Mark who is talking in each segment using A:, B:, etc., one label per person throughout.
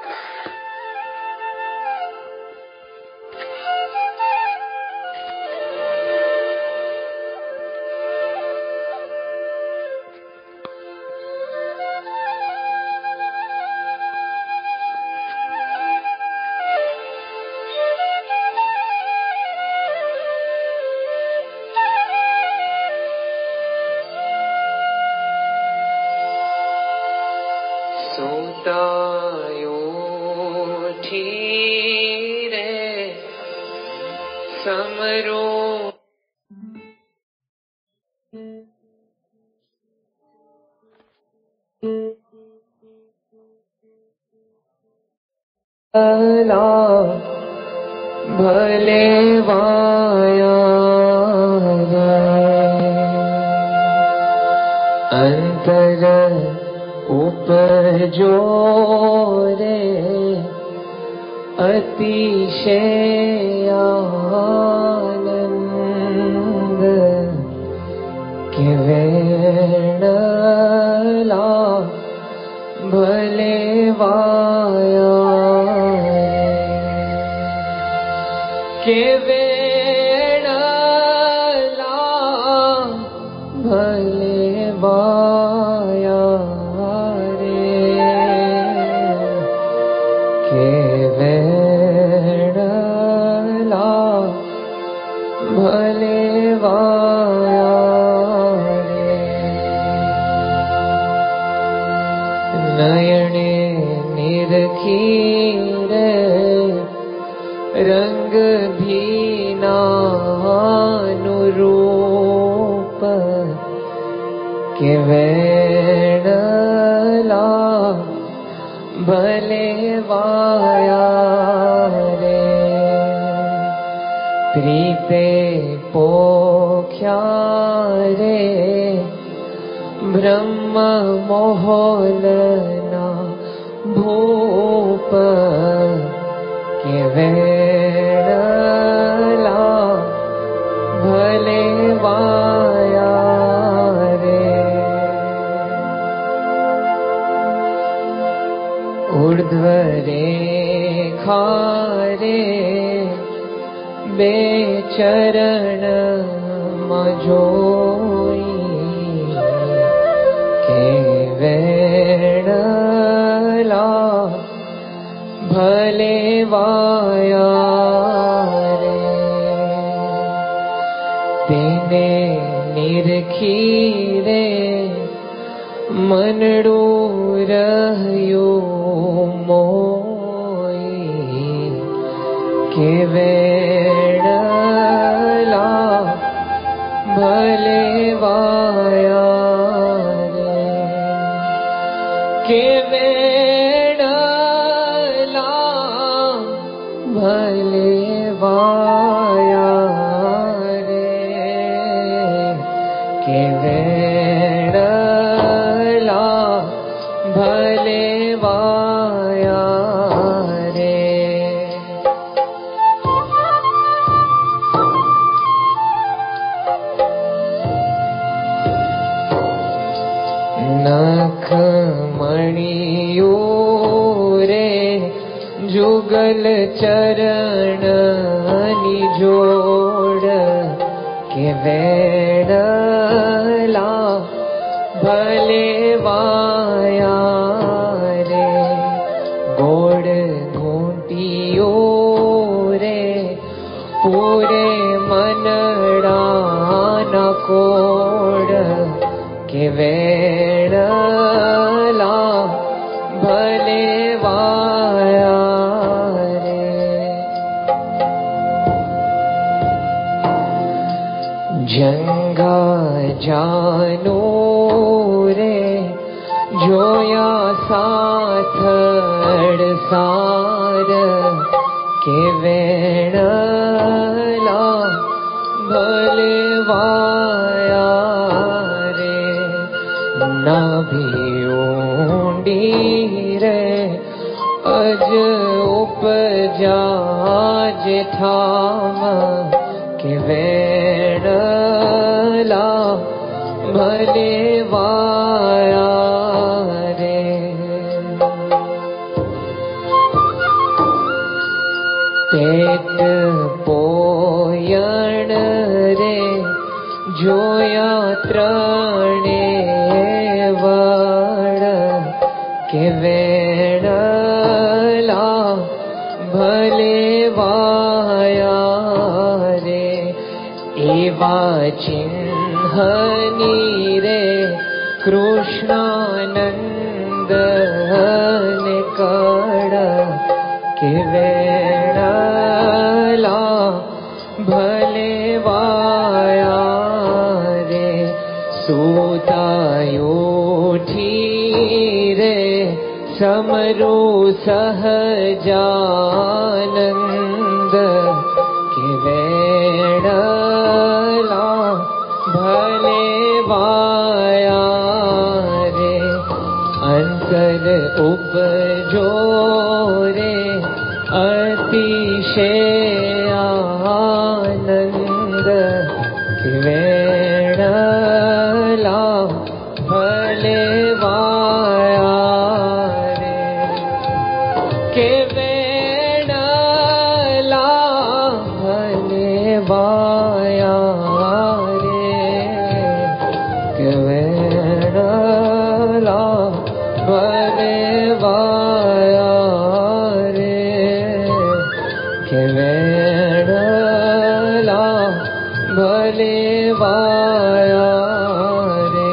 A: भले वाया अंतर उपजो रे अतिशय आनंद के वेणला भले वाया के वेणला भले वाया रे के वेणला भले वाया रे नयने निरखी रे रंग भीनानुरूप के वेणला भले वाया रे प्रीते पोख्या रे ब्रह्म मोहलना भूप के वेणला भले वाया रे ऊर्ध्व रेखा रे बेचरण मजोई के वेणला भले वाया रे तेने निरखी रे मनडू रहयो मोई के वेणला भले वाया रे के वेणला भले वाया रे के वेणला भले वाया रे नख मणियो रे जुगल चरण निजोड़ के वेणला भले वाया रे गोड़ घूंटियो रे पूरे मनड़ा न कोड़ के वेणला भले वाया जंगा जानो रे जोया साथड़ सार के वेणला भले वाया रे नाभियोंडी रे अज उपजा जेठाम के वेणला भले वाया रे वेणला भले वाया रे एवा चिन्हनी रे कृष्णानंद निकड़ के वेणला भले वाया रे सूतायोठी रे समरू सहजानंद के वेणला भले वाया रे अंतर उपजो रे अतिशय आनंद के वेणला भले वाया रे के वेणला भले वाया रे के वेणला भले वाया रे के वेणला भले वाया रे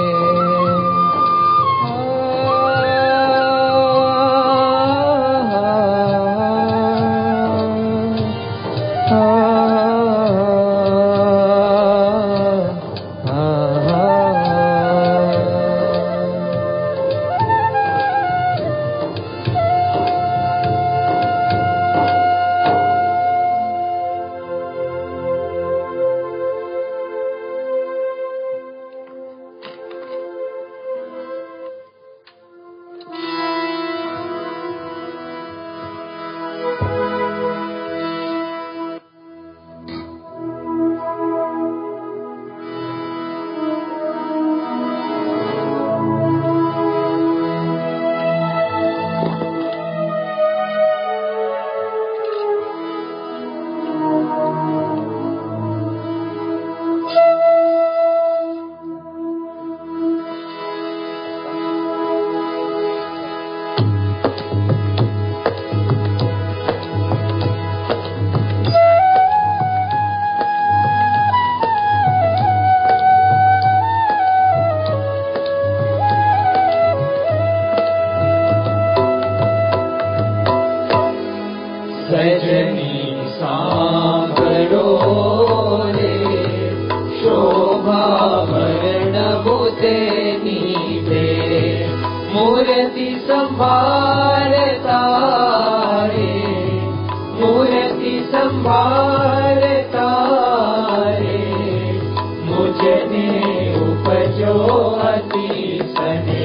B: सजनी सांभरो रे शोभा वर्णभूते नीते मूर्ति संभारता रे मूर्ति संभारता रे मुझने उपजो अति सने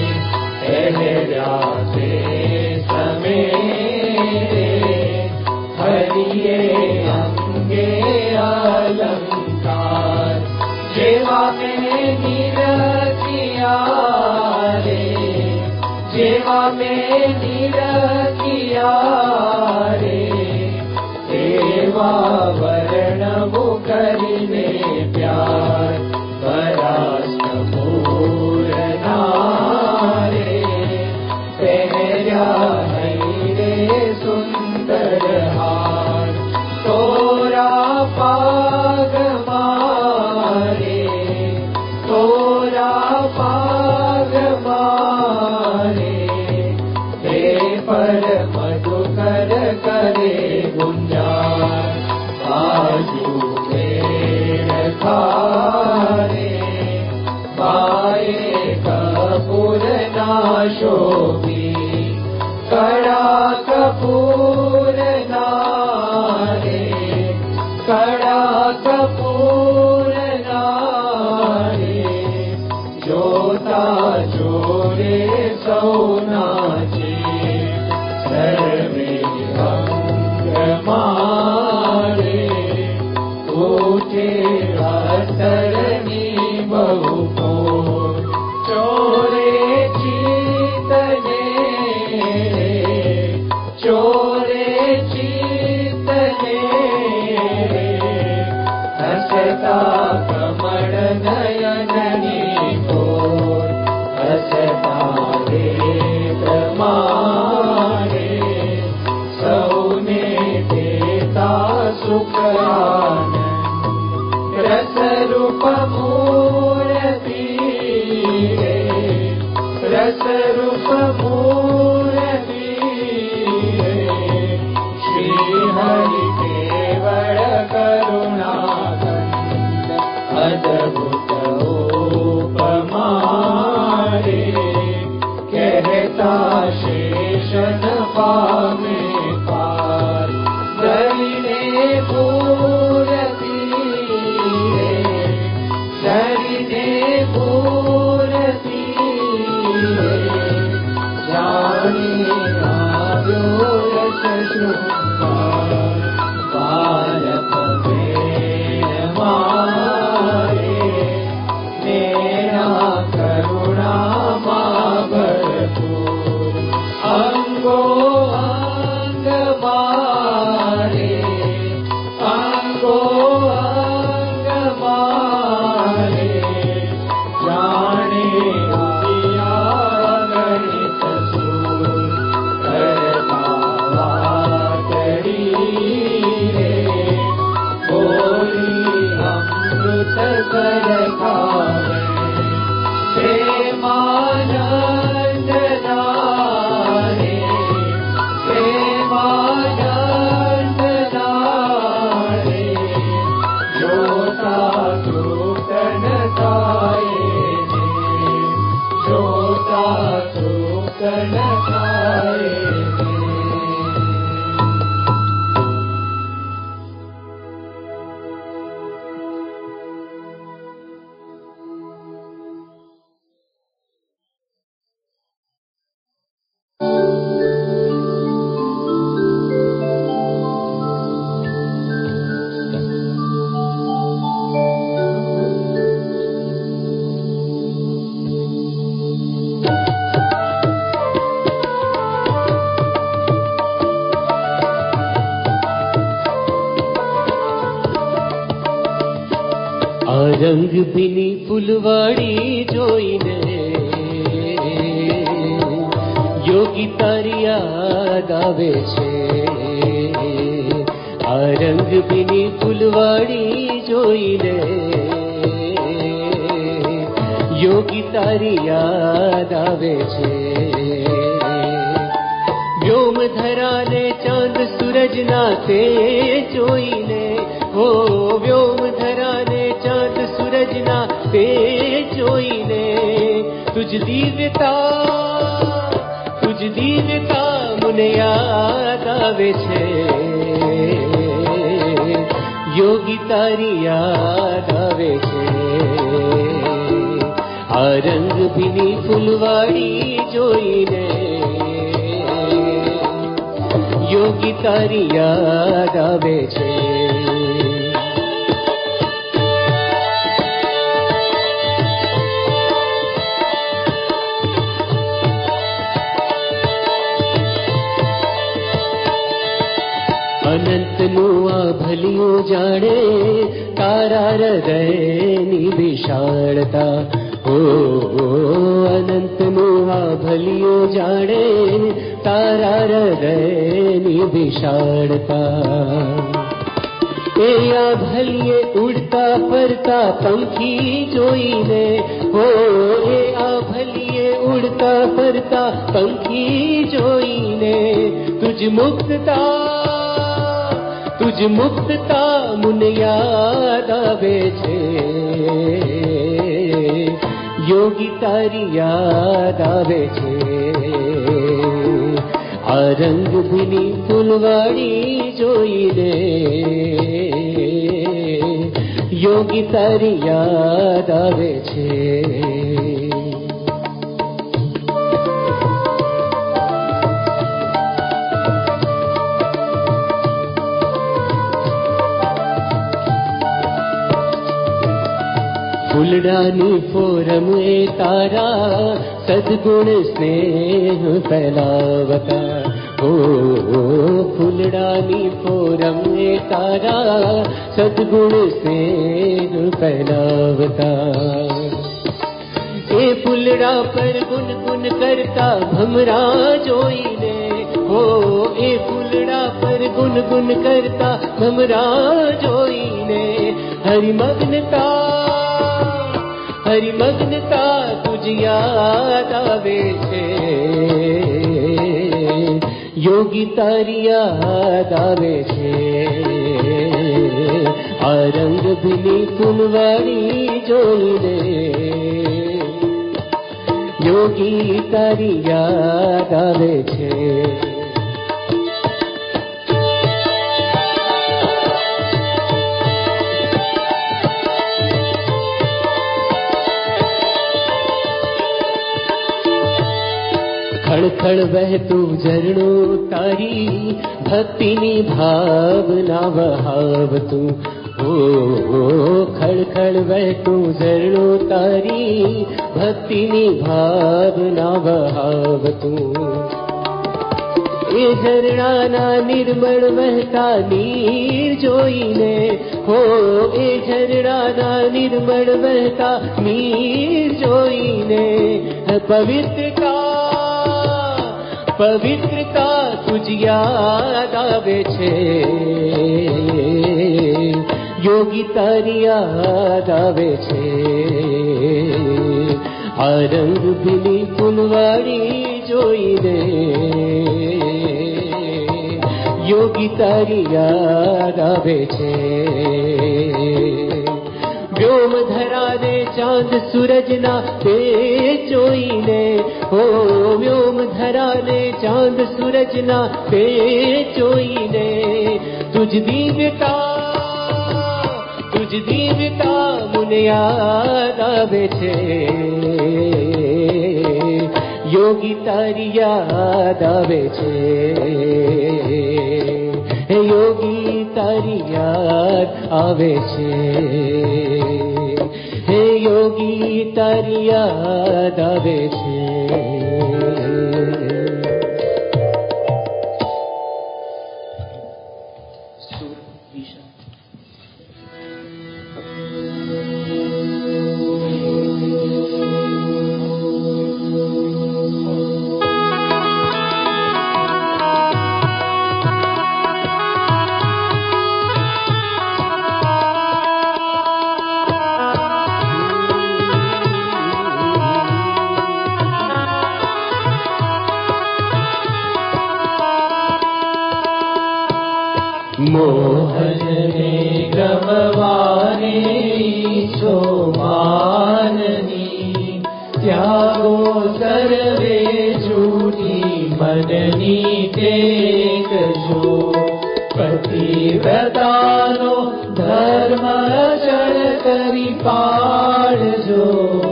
B: ठहराते समय हरिये अंगे अलंकार जेवा में निरखिया रे जेवा में निरखिया रे देवा वर्ण मुकरिने प्यार परास्त पूर्णा रे पहरा रे सुंदर हार तोरा पाग मारे तोरा पाग मारे हे पर मधुकर करे गुंजार बाजू में खारे पाए कपूर नाशोभी कड़ा कपूर नारे कड़ा कपूर नारे जोता जोरे सौनाचे सर्वे अंग मारे ऊटे रातरनी बहुको चोरे चीतने चोरे चीतने हसता कमल नयननी को हसता देव रस रूप मूर्ति श्री हरि केवल करुणा अद्भुत उपमा रे कहता शेषन पामे पार धरिने पूरती रे धरिने पूरती रे जानी आयो रस शृंगार बालक में मारे मेरा करुणा भरपूर अंगो अंग मारे अंगो अंग मारे जाने दिया गणित सूर करता करी रे बोली अमृत कर खावे प्रेमानंद नारे प्रेमानंद नारे जोता तृप्तन खाए जोता तृप्तन खाए
A: रंग बिनी फुलवाड़ी जोईने योगी तारी याद आवे छे आ रंग बिनी फुलवाड़ी जोईने योगी तारी याद आवे छे व्योम धरा ने चांद सूरज नाते जोईने हो व्योम धरा ने चांद सूरज ना ते जोईने तुझ दिव्यता मुने याद आवे छे योगी तारी याद आवे छे आ रंग बिनी फुलवाड़ी जोईने योगी तारी याद आवे छे अनंत नुआ भलियो जाने तारा हृदयनी विशालता ओ अनंत नुआ भलियो जाने तारा हृदयनी विशालता ए आ भलिए उड़ता फरता पंखी जोईने हो ए आ भलिए उड़ता फरता पंखी जोईने तुझ मुक्तता मुन याद आवे छे योगी तारी याद आवे छे आ रंग बिनी फुलवाड़ी जोईने योगी तारी याद आवे छे फुलडानी फोरम ए तारा सद्गुण स्नेह फैलावता ओ फुलडानी फोरम ए तारा सद्गुण स्नेह फैलावता ए फुलड़ा पर गुन गुन करता भमरा जोईने हो ए फुलड़ा पर गुन गुन करता भमरा जोईने हरि मग्नता तुझ तुझ याद आवे छे, योगी तारी याद आवे छे। आ रंग भीनी फूलवाड़ी जोईने योगी तारी याद आवे छे। खड़खड़ बहतू झरणो तारी भक्तिनी भावना वहाव तू। ओ खड़खड़ बहतू झरणो तारी भक्तिनी भावना वहाव तू। ए झरणाना निर्मल वहता नीर जोईने, हो ए झरणाना निर्मल वहता नीर जोईने पवित्रता तुझ याद आवे छे, योगी तारी याद आवे छे। आ रंग भीनी फूलवाड़ी जोईने योगी तारी याद आवे छे। व्योम धरा ने चांद सूरज ना तेज जोईने, हो व्योम धरा ने चांद सूरज ना तेज जोईने तुझ दीवता मुने याद आवे छे, योगी तारी याद आवे छे। योगी तारी याद आवे छे, हे योगी तारी याद आवे छे।
B: मोहन ने गमवाने ईशो माननी, त्यागो सर्वे झूठी मननी टेकजो। पतिव्रतानो धर्म अचल करी पाळजो,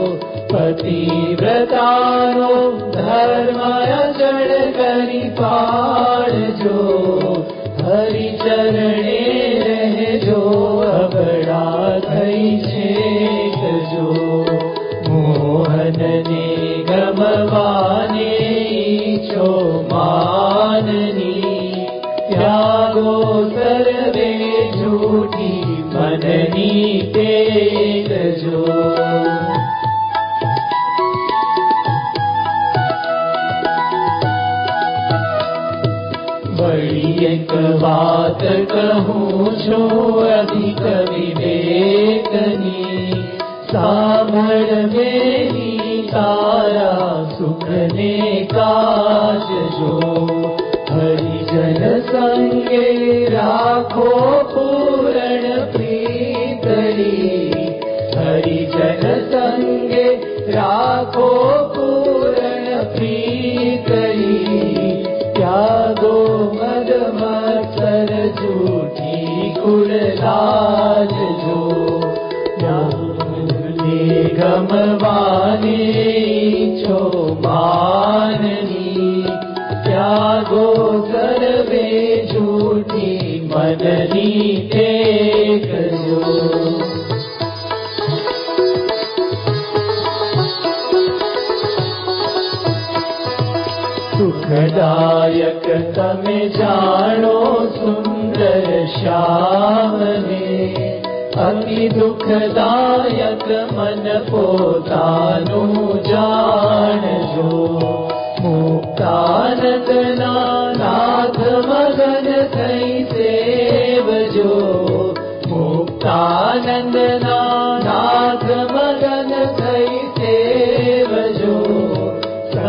B: पतिव्रतानो धर्म अचल करी पाळजो। हरि चरणे रहजो अबड़ा थई छेकजो। मोहन ने गमवाने ईच्छो माननी, त्यागो सर्वे झूठी मननी टेकजो। बड़ी एक बात कहूँ छो अधिक विवेकनी, सामर मेरी तारा सुख ने काज जो। हरिजन संगे राखो पूर्ण प्रीतली, हरिजन संगे राखो पूर्ण प्रीतली। त्यागो मद मत्सर झूठी कुड़लाज जो। गमवाने ईच्छो माननी, त्यागो सर्वे झूठी मननी टेकजो। सुखदायक तमे जानो सुंदर श्याम ने, अति दुखदायक मन पोतानु जाणजो। मुक्तानंद नाथ मगन थई सेवजो, मुक्तानंद नाथ मगन थई सेवजो।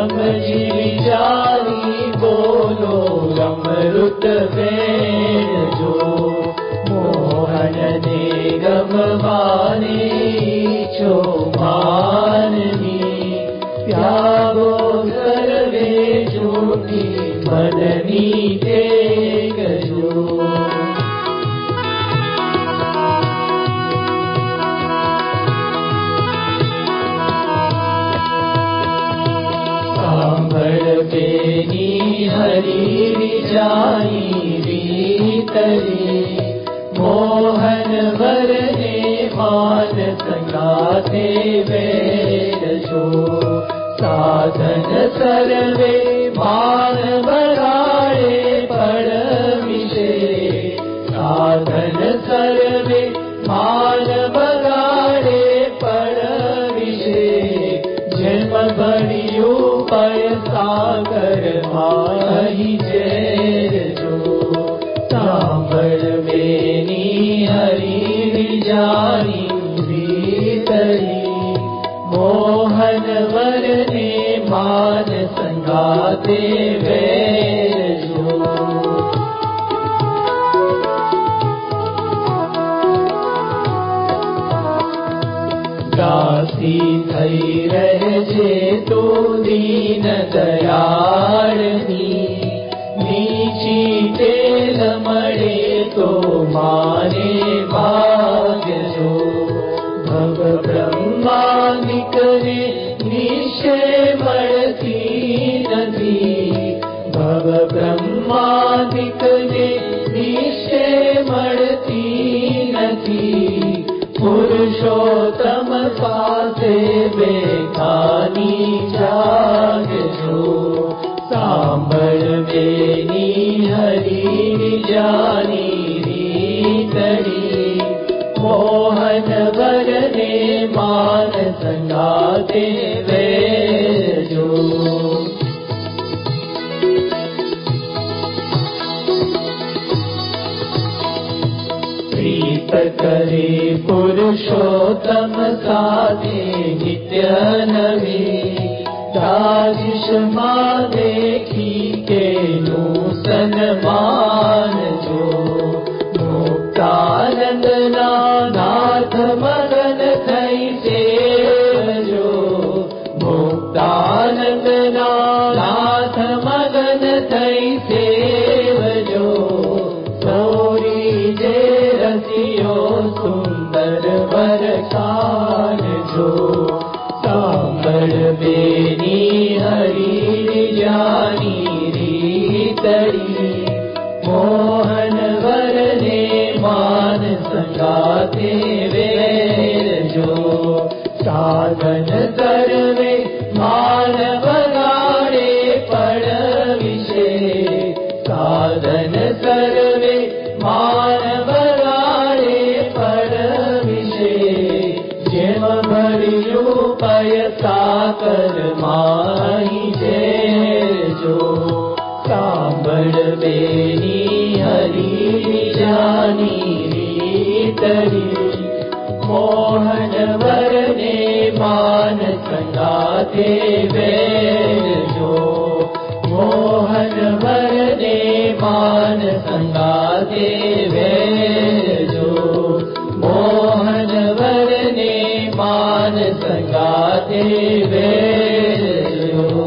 B: समझी विचारी बोलो अमृत वेद जो मोहन ने गमवाने छो माननी त्यागो सर्वे झूठी मननी टेक जो बेनी हरी जाई रीतरी मोहन वरने मान संगाते वेद जो साधन सर्वे मान बराड़े पड़ विषे साधन सर्वे मान बराड़े पड़ विषे जन्म बड़ियो पर सागर माही जेर जो सांभर बेनी हरी जानी भीतरी मोहन वरने मान संगाते वेर जो दासी थई रहजे तो दीन दयाळनी नीची तेल मळे तो माने भाग्य जो भव ब्रह्मानिक ने निश्चय मळती नदी भव ब्रह्मानिक ने निश्चय मळती नदी पुरुषोत्तम पासे बेखानी जाग जो सांभर बेनी हरी जानी रीतरी मोहन वरने मान संगाते वेद जो प्रीत करे पुरुषोत्तम साधे नित्य नवी दाजिश माँ देखी के नूतन मान जो मुक्तानंद नाथ मगन थई सेव जो मुक्तानंद नाथ मगन थई सेव जो सौरी जे रसियो सुंदर वरखान जो सांभर बेनी हरी जानी रीतरी मोहन वरने मान संगाते वेद जो साधन सर्वे मान बगाड़े पड़ विषे साधन सर्वे मान बगाड़े पड़ विषे जेम भरियो पय साकर माही जेर जो सांभर बेनी हरी जानी रीतरी मोहन वरने मान संगाते वेद जो मोहन वरने मान संगाते वेद जो मोहन वरने मान संगाते वेद जो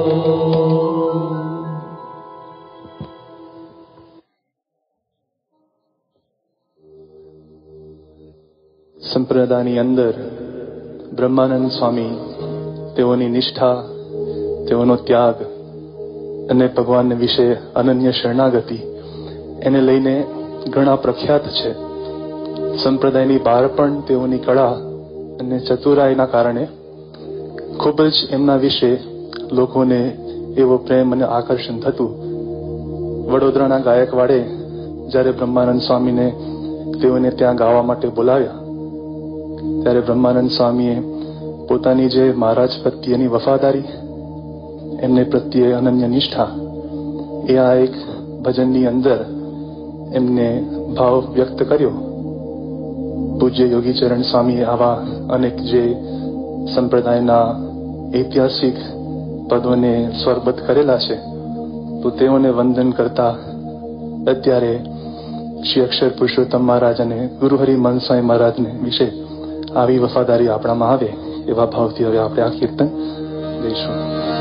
C: સંપ્રદાયની અંદર બ્રહ્માનંદ સ્વામી તેઓની નિષ્ઠા તેઓનો ત્યાગ અને ભગવાન વિશે અનન્ય શરણાગતિ એને લઈને ઘણા પ્રખ્યાત છે. સંપ્રદાયની બહાર પણ તેઓની કળા અને ચતુરાઈના કારણે ખૂબ જ એમના વિશે લોકોને એવો પ્રેમ અને આકર્ષણ થતું. વડોદરાના ગાયકવાડે જ્યારે બ્રહ્માનંદ સ્વામીને તેઓને ત્યાં ગાવા માટે બોલાવ્યા ત્યારે બ્રહ્માનંદ સ્વામીએ પોતાની જે મહારાજ પ્રત્યેની વફાદારી એમને પ્રત્યે અનન્ય નિષ્ઠા એ આ એક ભજનની અંદર એમને ભાવ વ્યક્ત કર્યો. પૂજ્ય યોગીચરણ સ્વામીએ આવા અનેક જે સંપ્રદાયના ઐતિહાસિક પદોને સ્વરબદ્ધ કરેલા છે, તો તેઓને વંદન કરતા અત્યારે શ્રી અક્ષર પુરુષોત્તમ મહારાજ અને ગુરુહરિ મનસાઈ મહારાજને વિશે આવી વફાદારી આપણામાં આવે એવા ભાવથી હવે આપણે આ કીર્તન ગાઈશું.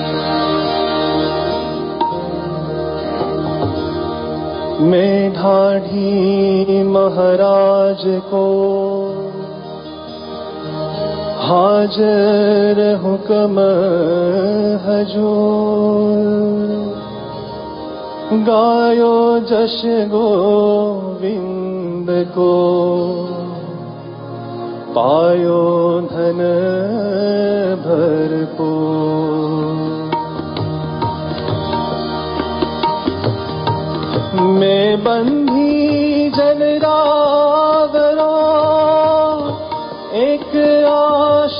C: मैं ढाढ़ी महाराज को हाजर हुक्म हजूर, गायो जश गोविंद को पायो धन भरपूर. मैं बंधी जन रावरो एक आश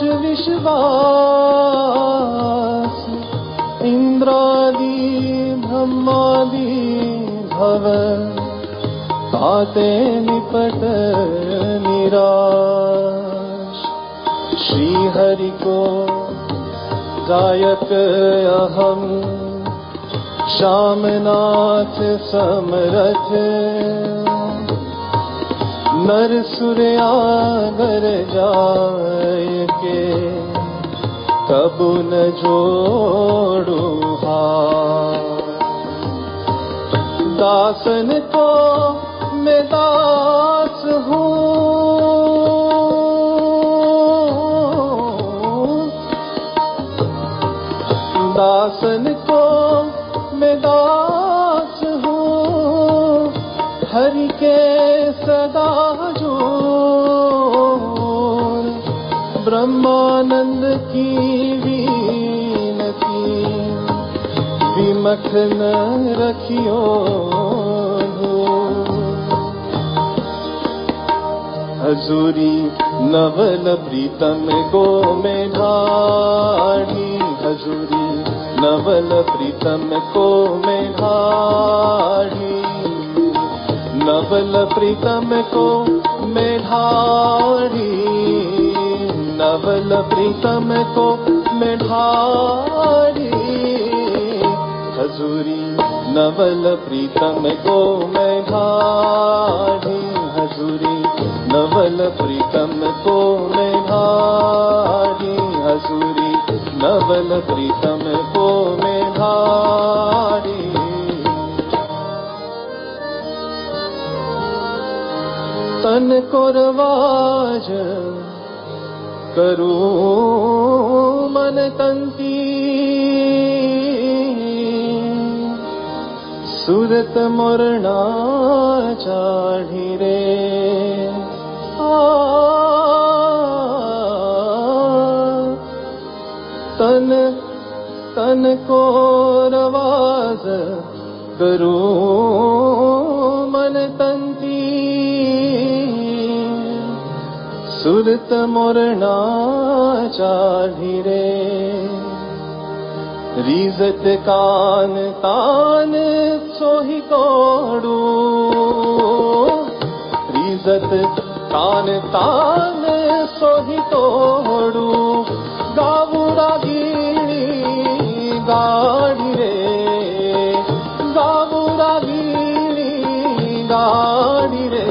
C: विश्वास, इंद्रादि ब्रह्मादि भव ताते निपट निराश. श्री हरि को गायक अहम श्यामनाथ समरथ, नर सूर्यागर जाय के कबू न जोड़ू हाथ. दासन को मैं दास हूँ, दासन को मैं दास हूँ, हरि के सदा जोर. ब्रह्मानंद की वीनती विमख न रखियो हजूरी. नवल प्रीतम को मैं ढाढ़ी हजूरी, नवल प्रीतम को मैं ढाढ़ी, नवल प्रीतम को मैं ढाढ़ी, नवल प्रीतम को मैं ढाढ़ी हजूरी. नवल प्रीतम को मैं ढाढ़ी हजूरी, नवल प्रीतम को मैं ढाढ़ी हजूरी, नवल प्रीतम को मैं ढाढ़ी. तन को रवाज करूं मन तंती, सूरत मोरना चाढ़ी रे. तन तन को रवाज करूं मन तंती, सुरत मोरना चाढ़ी रे. रीजत कान तान सोही तोड़ू, रीजत कान तान सोही तोड़ू. गावुरा गीणी गाड़ी रे, गावुरा गीणी गाड़ी रे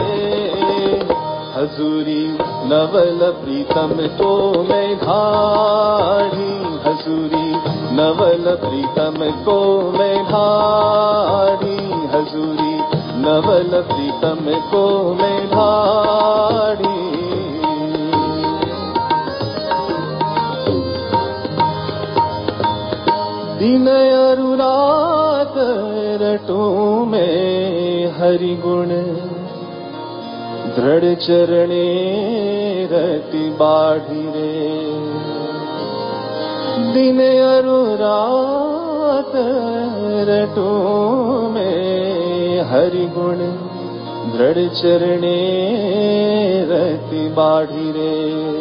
C: हजूरी. नवल प्रीतम को मैं ढाढ़ी हजूरी, नवल प्रीतम को मैं ढाढ़ी हजूरी, नवल प्रीतम को मैं ढाढ़ी. दिन अरु रात रटूं मैं हरि गुण, दृढ़ चरणे रति बाढ़ी रे. दिन अरु रात रटूं मैं हरि गुण, दृढ़ चरणे रति बाढ़ी रे.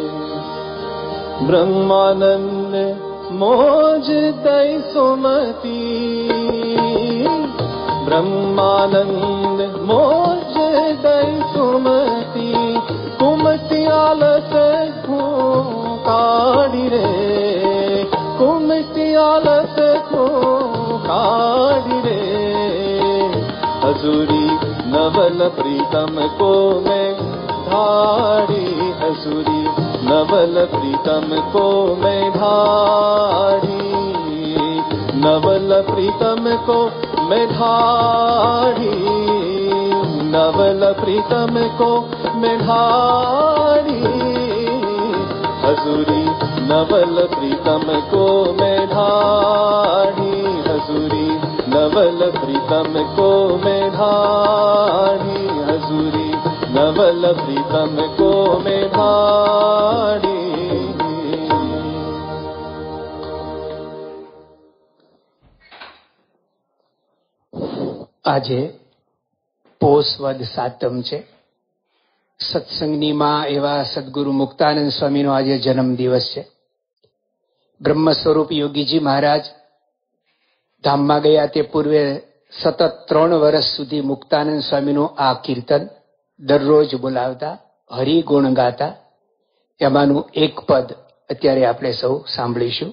C: ब्रह्मानंद मोज दई सुमति, ब्रह्मानंद मोज दई सुमति. कुमति आलस काढ़ी रे, कुमति आलस हजूरी नवल प्रीतम को मैं धारी, हजूरी नवल प्रीतम को मैं धारी, नवल प्रीतम को मैं धारी, नवल प्रीतम को मैं धारी, हजूरी नवल प्रीतम को मैं धारी, हजूरी नवल प्रीतम को मैं धारी, हजूरी नवल प्रीतम को मैं धारी।
D: આજે પોષ વદ સાતમ છે. સત્સંગની માં એવા સદગુરુ મુક્તાનંદ સ્વામીનો આજે જન્મ દિવસ છે. બ્રહ્મ સ્વરૂપ યોગીજી મહારાજ ધામમાં ગયા તે પૂર્વે સતત 3 વર્ષ સુધી મુક્તાનંદ સ્વામીનું આ કીર્તન દરરોજ બોલાવતા, હરિગુણ ગાતા. એમાંનું એક પદ અત્યારે આપણે સૌ સાંભળીશું.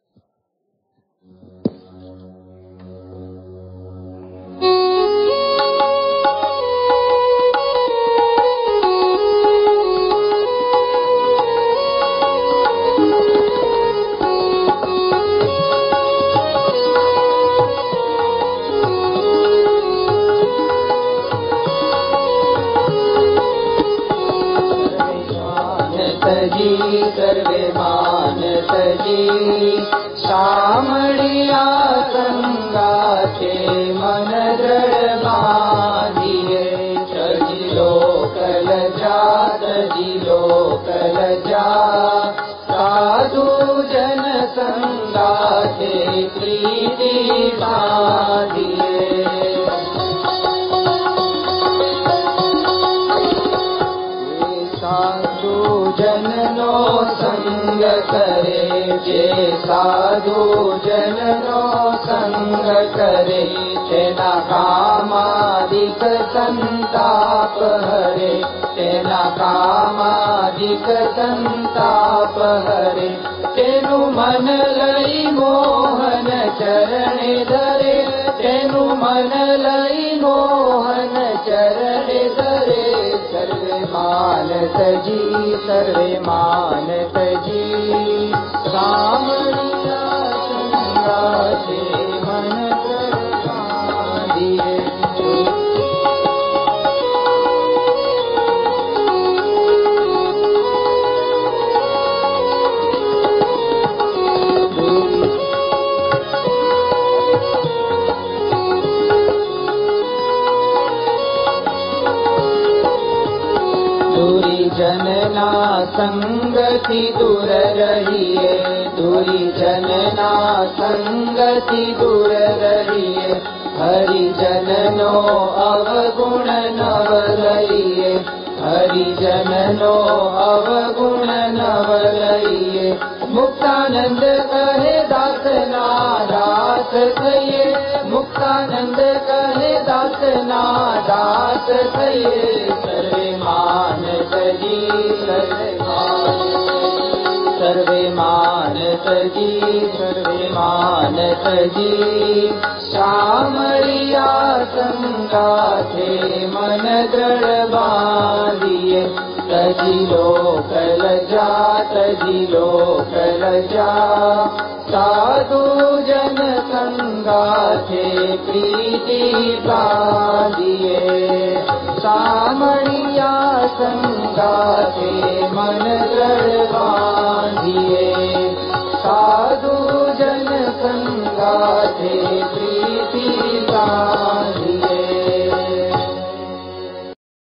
B: सर्वे मानत जी सामड़िया संगाते मन दृढ़ बांधिए, तजिलो कल जा साधु जन संगाते प्रीति बांधिए। जननो संग करे जे साधु जननो संग करे, तेना कामादिक संताप हरे, तेना कामादिक संताप हरे, तेनु मन लई मोहन चरणे धरे, तेनु मन लई मोहन चरणे धरे। सर्वे मानत जी सामड़िया संगाते मन दृढ़ बांधिए। दूरी जनना संगति दूर रहिए, दूरी जनना संगति दूर रहिए, हरि जननो अवगुण नव लइए, हरि जननो अवगुण नव लइए। मुक्तानंद कहे दास ना दास कहिए, मुक्तानंद कहे दास ना दास कहिए। सर्वे मानत जी सर्वे मानत जी सामड़िया संगाते मन दृढ़ बांधिए, तजिलो कल जा साधु जन संगाते प्रीति बांधिए। सामड़िया संगाते मन दृढ़ बांधिए, साधु जन संगाते प्रीति बांधिए।